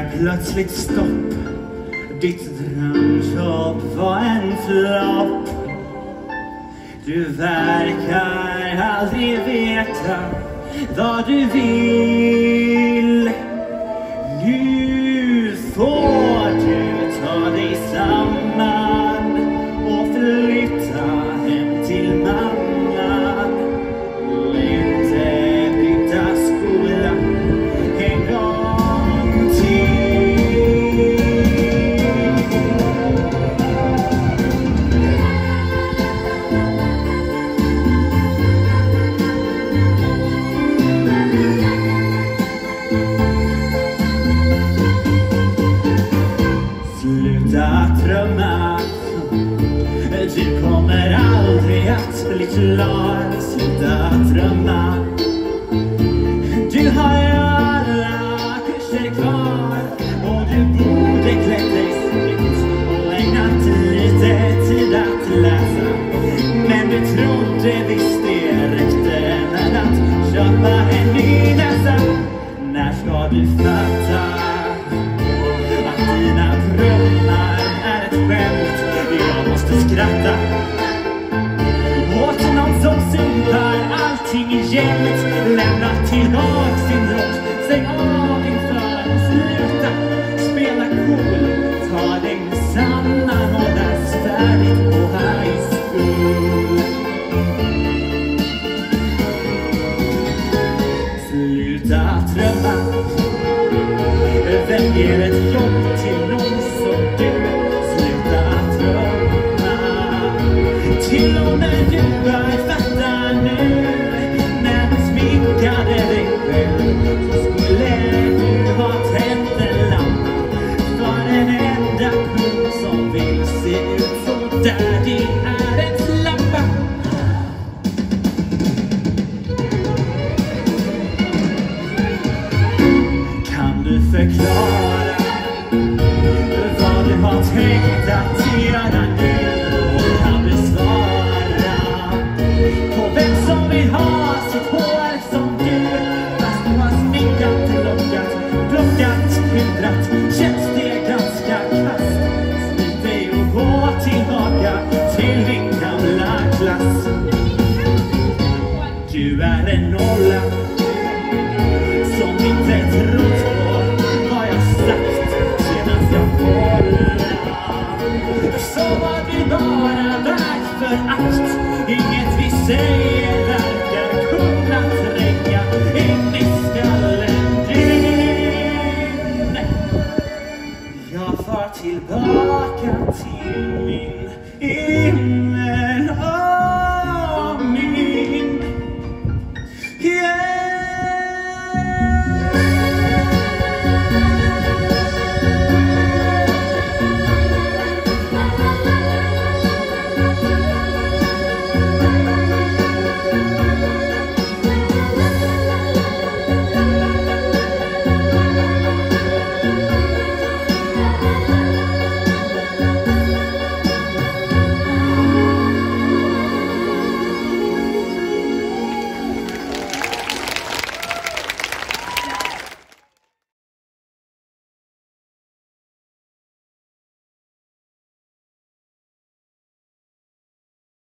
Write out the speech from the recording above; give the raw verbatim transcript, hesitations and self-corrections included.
plötsligt stopp. Ditt drömjobb var en flopp. Du verkar aldrig veta vad du vill. Nu får du ta dig samman och flytta hem till mamman. Inte byta skola en gång till. Sluta drömma, du kommer aldrig att bli klar. Sluta drömma, du har ju alla kurser kvar. Och du borde klätt dig snyggt och ägnat lite tid att läsa. Men du trodde visst det räckte med att köpa en ny näsa. När ska du fatta att dina drömmar är ett skämt? Jag måste skratta åt någon som sympar allting jämt. Lämna tillbaka sin röst, stäng av inför och sluta spela cool. Ta dig samman och läs färdigt på high school. Sluta drömma, vem ger ett jobb till någon som du? Sluta drömma, till och med du är fatta nu. När du sminkade dig själv så skulle du ha tänt en lampa för en enda kund som vill se ut så där. Det är en lampa. Kan du förklara vad du har tänkt att göra nu? Och kan du svara på vem som vill ha sitt hår som du? Fast du har sminkat, lockat, plockat, pudrat, känns det ganska kast. Snyt dig och gå tillbaka till din gamla klass. Du är en nolla som inte trott på vad jag sagt senast jag kollade. Så var det bara värt för akt. Inget vi säger verkar kunna tränga in i skallen din. Jag far tillbaka till min himmel.